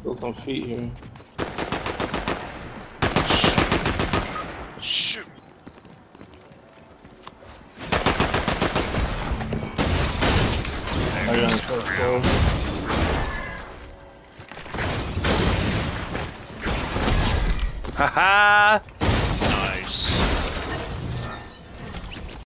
Feel some feet here. Shoot. I got a first floor. Haha!